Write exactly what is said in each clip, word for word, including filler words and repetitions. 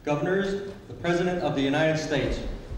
Governors, the President of the United States.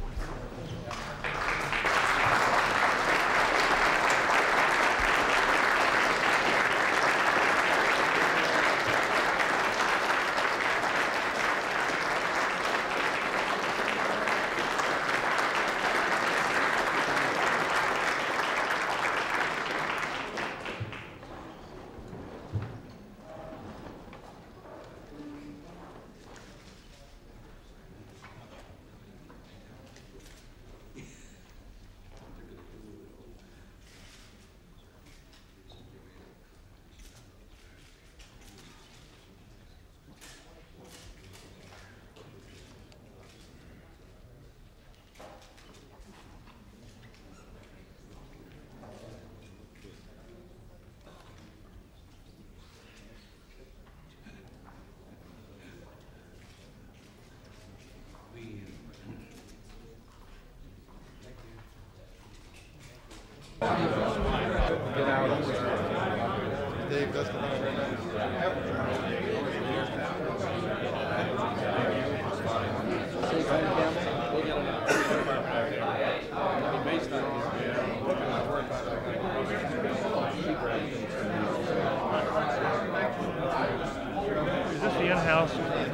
Dave, that's the one right now. Is this the in-house?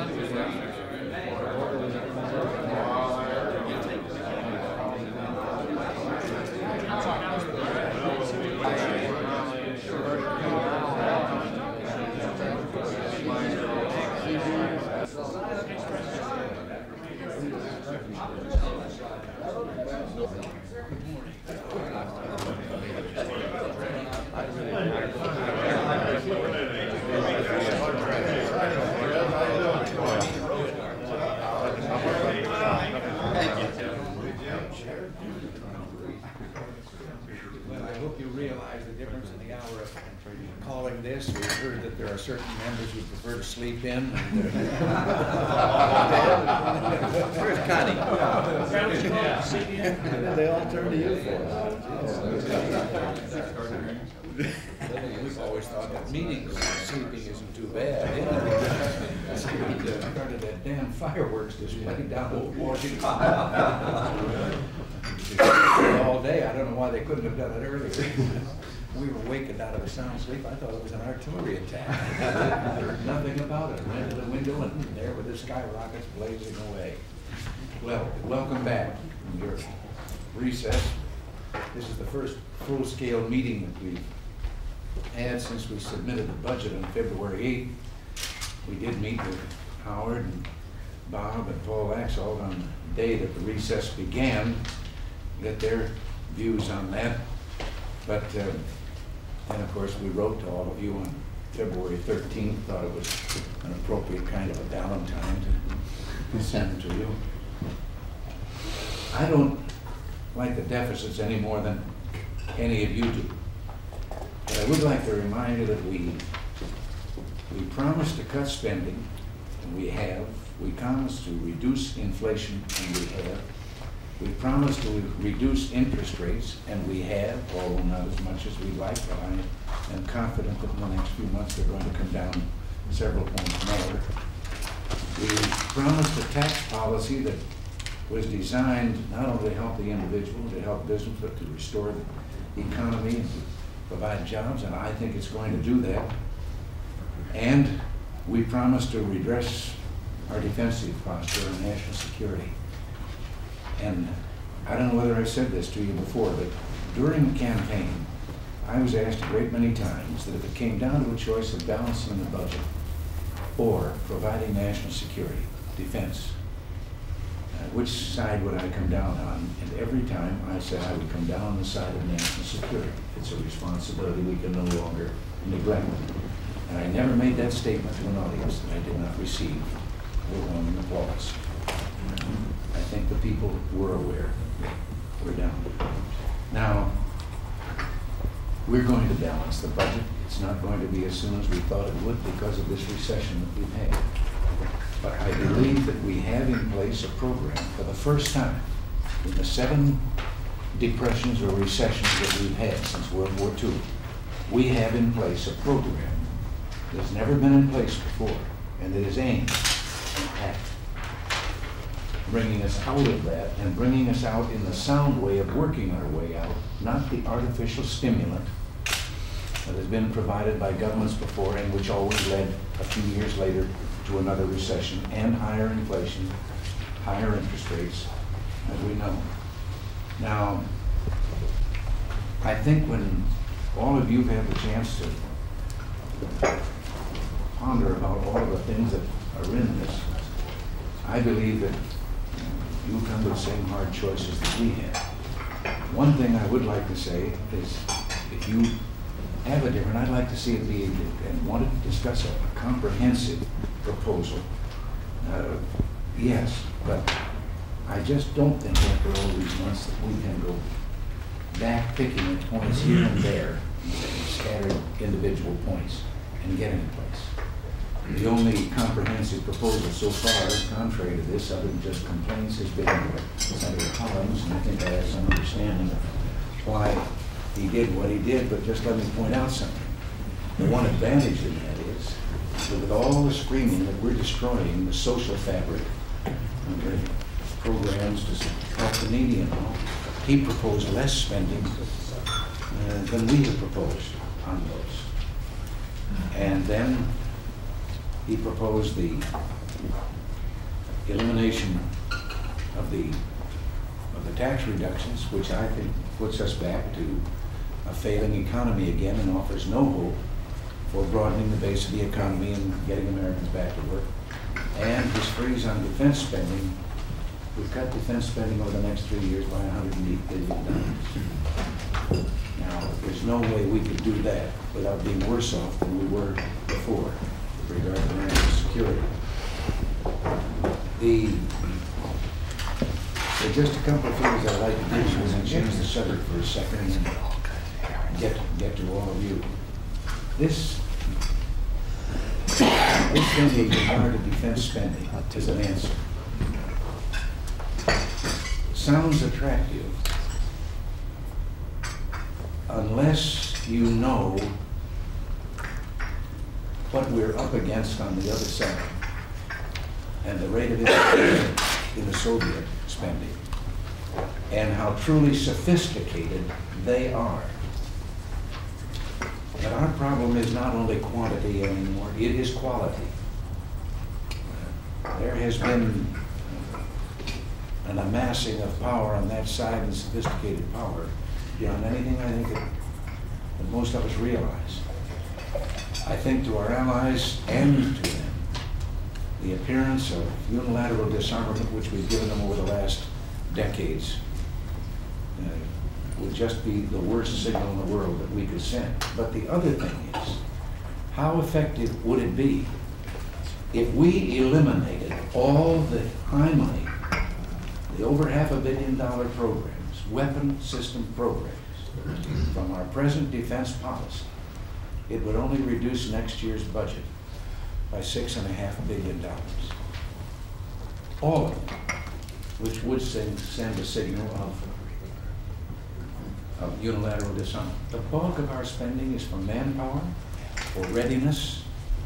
Calling this, we've heard that there are certain members who prefer to sleep in. Where's Connie? They all turn to you for it. We've always thought that meetings, sleeping isn't too bad. We started that damn fireworks display down at Washington. All day, I don't know why they couldn't have done it earlier. We were wakened out of a sound sleep. I thought it was an artillery attack. I heard nothing about it. Went to the window and there were the skyrockets blazing away. Well, welcome back from your recess. This is the first full-scale meeting that we've had since we submitted the budget on February eighth. We did meet with Howard and Bob and Paul Axel on the day that the recess began, get their views on that. But uh, then, of course, we wrote to all of you on February thirteenth, thought it was an appropriate kind of a Valentine to send to you. I don't like the deficits any more than any of you do. But I would like to remind you that we, we promised to cut spending, and we have. We promised to reduce inflation, and we have. We promised to reduce interest rates, and we have, although not as much as we'd like, but I am confident that in the next few months they're going to come down several points more. We promised a tax policy that was designed not only to help the individual, to help business, but to restore the economy and to provide jobs, and I think it's going to do that. And we promised to redress our defensive posture and national security. And I don't know whether I've said this to you before, but during the campaign, I was asked a great many times that if it came down to a choice of balancing the budget or providing national security, defense, uh, which side would I come down on? And every time I said I would come down on the side of national security. It's a responsibility we can no longer neglect. And I never made that statement to an audience that I did not receive overwhelming applause. I think the people were aware. We're down. Now, we're going to balance the budget. It's not going to be as soon as we thought it would because of this recession that we've had. But I believe that we have in place a program for the first time in the seven depressions or recessions that we've had since World War Two. We have in place a program that's never been in place before, and that is aimed at bringing us out of that and bringing us out in the sound way of working our way out, not the artificial stimulant that has been provided by governments before and which always led a few years later to another recession and higher inflation, higher interest rates, as we know. Now, I think when all of you have the chance to ponder about all of the things that are in this, I believe that you come to the same hard choices that we have. One thing I would like to say is, if you have a different, I'd like to see it be, and wanted to discuss a, a comprehensive proposal. Uh, yes, but I just don't think after all these months that we can go back picking at points here and there, and scattered individual points, and get in place. The only comprehensive proposal so far, contrary to this, other than just complaints, has been Senator Collins, and I think I have some understanding of why he did what he did, but just let me point out something. The one advantage in that is that with all the screaming that we're destroying the social fabric and the programs to help the needy and all, he proposed less spending uh, than we have proposed on those. And then he proposed the elimination of the of the tax reductions, which I think puts us back to a failing economy again and offers no hope for broadening the base of the economy and getting Americans back to work. And his freeze on defense spending, we've cut defense spending over the next three years by one hundred eight billion dollars. Now, there's no way we could do that without being worse off than we were before with regard to national security. The There's just a couple of things I'd like to do, and change the subject for a second and get, get to all of you. This, this thing with regard to defense spending is an answer. Sounds attractive unless you know what we're up against on the other side and the rate of inflation in the Soviet spending and how truly sophisticated they are. But our problem is not only quantity anymore, it is quality. There has been an amassing of power on that side and sophisticated power beyond anything I think that, that most of us realize. I think to our allies and to them, the appearance of unilateral disarmament, which we've given them over the last decades, uh, would just be the worst signal in the world that we could send. But the other thing is, how effective would it be if we eliminated all the high money, the over half a billion dollar programs, weapon system programs, from our present defense policy? It would only reduce next year's budget by six and a half billion dollars. All of them, which would send, send a signal of, of unilateral disarmament. The bulk of our spending is for manpower, for readiness,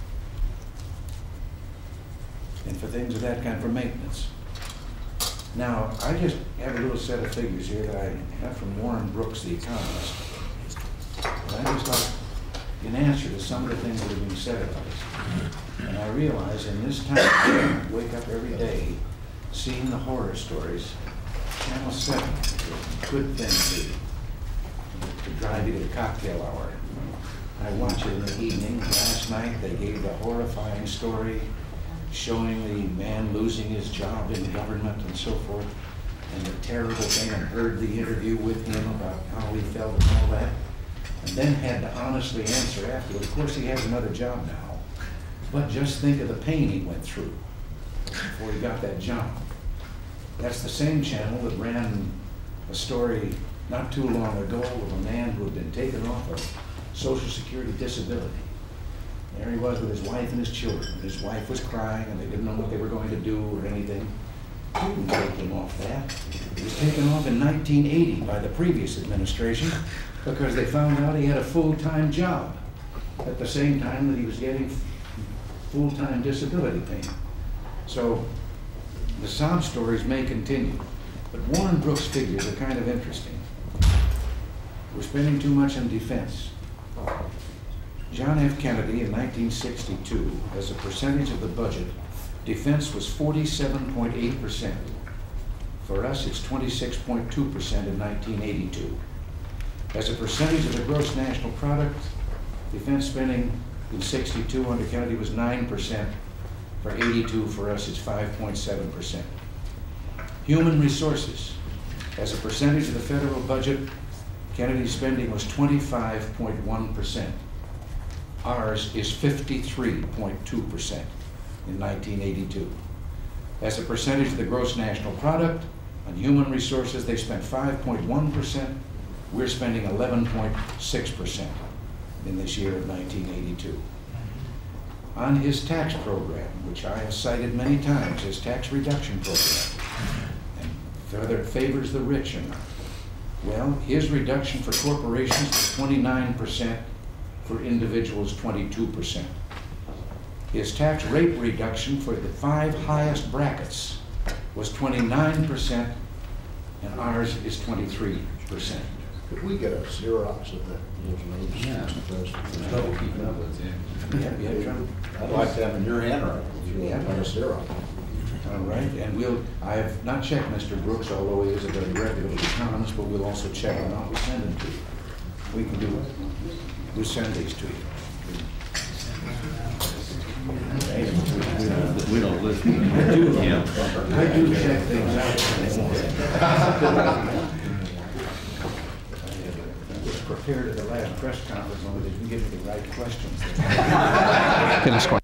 and for things of that kind, for maintenance. Now, I just have a little set of figures here that I have from Warren Brooks, the economist. And I just like in answer to some of the things that have been said about us. And I realize in this time, I wake up every day seeing the horror stories. Channel seven is a good thing to, to drive you to the cocktail hour. I watch it in the evening. Last night they gave the horrifying story showing the man losing his job in government and so forth, and the terrible thing, and heard the interview with him about how he felt and all that, and then had to honestly answer afterward. Of course, he has another job now, but just think of the pain he went through before he got that job. That's the same channel that ran a story not too long ago of a man who had been taken off of Social Security disability. There he was with his wife and his children. His wife was crying and they didn't know what they were going to do or anything. They didn't take him off that. He was taken off in nineteen eighty by the previous administration because they found out he had a full-time job at the same time that he was getting full-time disability payment. So The sob stories may continue, but Warren Brooks' figures are kind of interesting. We're spending too much on defense. John F. Kennedy in nineteen sixty-two, as a percentage of the budget, defense was forty-seven point eight percent. For us, it's twenty-six point two percent in nineteen eighty-two. As a percentage of the gross national product, defense spending in sixty-two under Kennedy was nine percent. For eighty-two, for us, it's five point seven percent. Human resources, as a percentage of the federal budget, Kennedy's spending was twenty-five point one percent. Ours is fifty-three point two percent in nineteen eighty-two. As a percentage of the gross national product, on human resources, they spent five point one percent. We're spending eleven point six percent in this year of nineteen eighty-two. On his tax program, which I have cited many times, his tax reduction program, and whether it favors the rich or not. Well, his reduction for corporations was twenty-nine percent, for individuals twenty-two percent. His tax rate reduction for the five highest brackets was twenty-nine percent, and ours is twenty-three percent. Could we get a Xerox of that? Yeah. Mister Trouble keeping up with him. Yeah, yeah, John. I'd like to have in your handwriting, if you Yeah. want, like a Xerox. All right, and we'll, I have not checked Mister Brooks, although he is a very reputable economist, but we'll also check on how we send them to you. We can do it. We'll send these to you. We don't listen. I do, Yeah. I do check things out. I was prepared at the last press conference, only they didn't give me the right questions.